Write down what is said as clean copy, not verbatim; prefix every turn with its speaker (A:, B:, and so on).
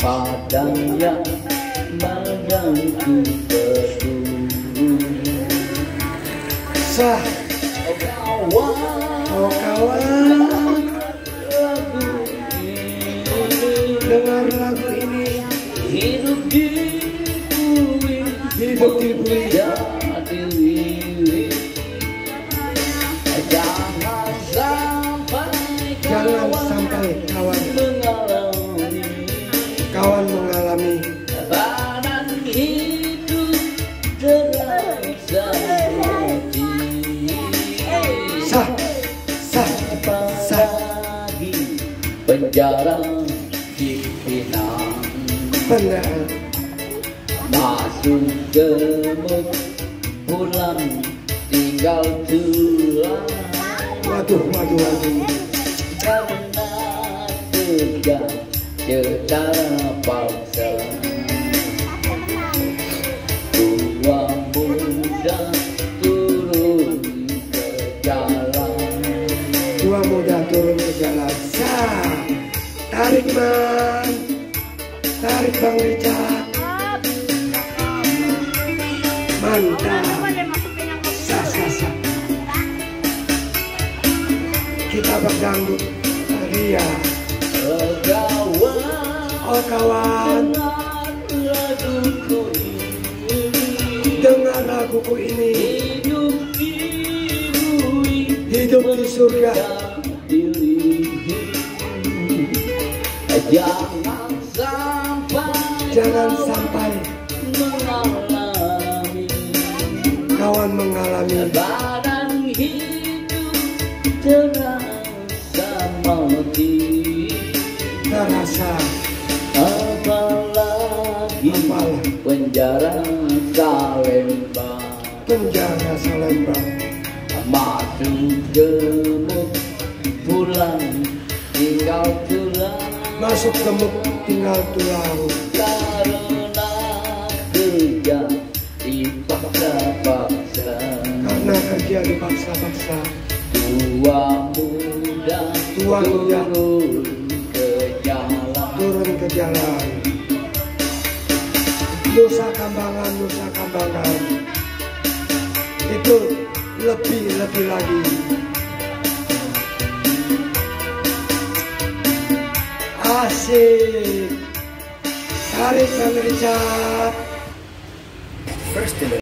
A: padang yang mengganggu petunjuk.
B: Sah,
A: Oh
B: oh kawan,
A: lagu ini,
B: dengar lagu ini.
A: hidup dibui,
B: Hidup dibui,
A: jadi wiwi. Jangan sampai
B: kawan mengalami
A: badan hidup terasa mati.
B: sah,
A: Apalagi penjara Cipinang,
B: benar.
A: masuk gemuk, pulang tinggal tulang.
B: Waduh.
A: Karena tegak secara paksa, tua muda turun ke jalan.
B: Tua muda turun ke jalan. Sah, tarik man, tarik Bang Richard. Mantap. Sah. Kita berdangdut ria. Oh kawan, dengar laguku ini. Hidup di surga. Jangan sampai kawan mengalami
A: badan hidup terasa mati.
B: terasa
A: Apalagi penjara Salemba, masuk gemuk, pulang tinggal tulang.
B: masuk gemuk tinggal tulang.
A: Karena kerja dipaksa-paksa,
B: Karena kerja dipaksa-paksa.
A: tua muda turun ke jalan.
B: Nusa Kambangan itu lebih lagi. Asik, tarik Bang Richard.